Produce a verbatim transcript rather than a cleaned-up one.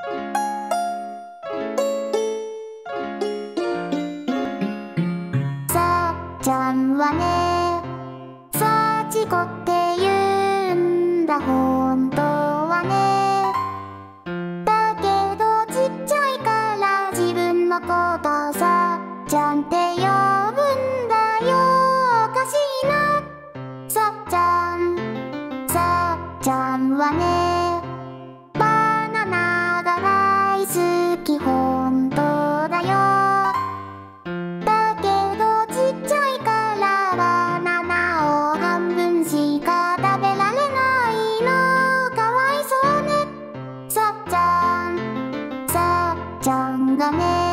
さっちゃんはね、さちこって言うんだほんとはね。だけどちっちゃいから自分のことさっちゃんって呼ぶんだよ。おかしいな。さっちゃんさっちゃんはね、バナナが大好きほんとだよ。だけどちっちゃいからバナナを半分しか食べられないの。かわいそうね。さっちゃんさっちゃんがね